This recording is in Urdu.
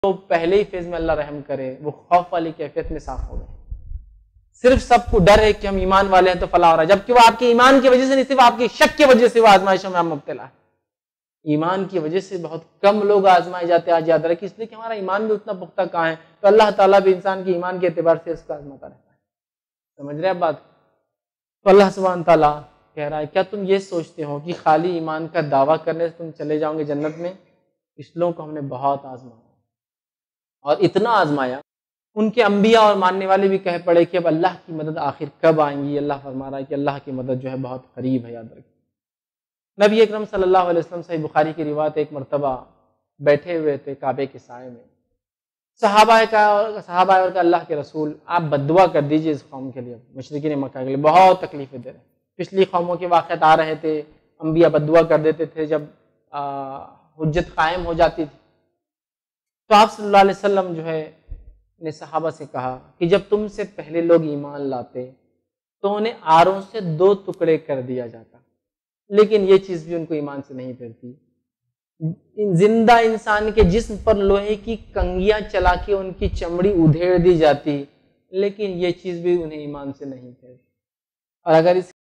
تو پہلے ہی فیض میں اللہ رحم کرے وہ خوف والی کیفیت میں صاف ہو گئے. صرف سب کو ڈر ہے کہ ہم ایمان والے ہیں تو فلاح ہو رہا ہے، جبکہ وہ آپ کے ایمان کی وجہ سے نہیں، صرف آپ کی شک کی وجہ سے وہ آزمائشوں میں ہم مبتلا ہے. ایمان کی وجہ سے بہت کم لوگ آزمائے جاتے ہیں. آج یاد رکھیں، اس لیے کہ ہمارا ایمان بھی اتنا پختہ کہاں ہے، تو اللہ تعالیٰ بھی انسان کے ایمان کے اعتبار سے اس کو آزماتا رہتا ہے. سمجھ رہے ہیں بات؟ تو اللہ سبحانہ تعالیٰ کہہ رہا ہے کیا تم یہ سوچتے ہو کہ خالی ایمان کا دعویٰ کرنے سے تم چلے جاؤ گے جنت میں؟ اس لوگوں کو ہم نے بہت آزمایا، اور اتنا آزمایا ان کے انبیاء اور ماننے والے بھی کہہ پڑے کہ اب اللہ کی مدد آخر کب آئیں گی. اللہ فرما رہا ہے کہ اللہ کی مدد جو ہے بہت قریب ہے. یاد رکھیں نبی اکرم صلی اللہ علیہ وسلم صحیح بخاری کی روایت، ایک مرتبہ بیٹھے ہوئے تھے کعبے کے سائے میں، صحابہ اور کہ اللہ کے رسول آپ بد دعا کر دیجئے اس قوم کے لیے، مشرکین مکہ کے لیے بہت تکلیفیں دے رہے ہیں. پچھلی قوموں کے واقعات آ رہے تھے، انبیاء بد دعا کر دیتے تھے جب حجت قائم ہو جاتی تھی. تو آپ صلی اللہ علیہ وسلم جو ہے نے صحابہ سے کہا کہ جب تم سے پہلے لوگ ایمان لاتے تو انہیں آروں سے 2 ٹکڑے کر دیا جاتا، لیکن یہ چیز بھی ان کو ایمان سے نہیں پھیرتی. زندہ انسان کے جسم پر لوہے کی کنگیاں چلا کے ان کی چمڑی ادھیڑ دی جاتی، لیکن یہ چیز بھی انہیں ایمان سے نہیں پھیرتی. اور اگر اس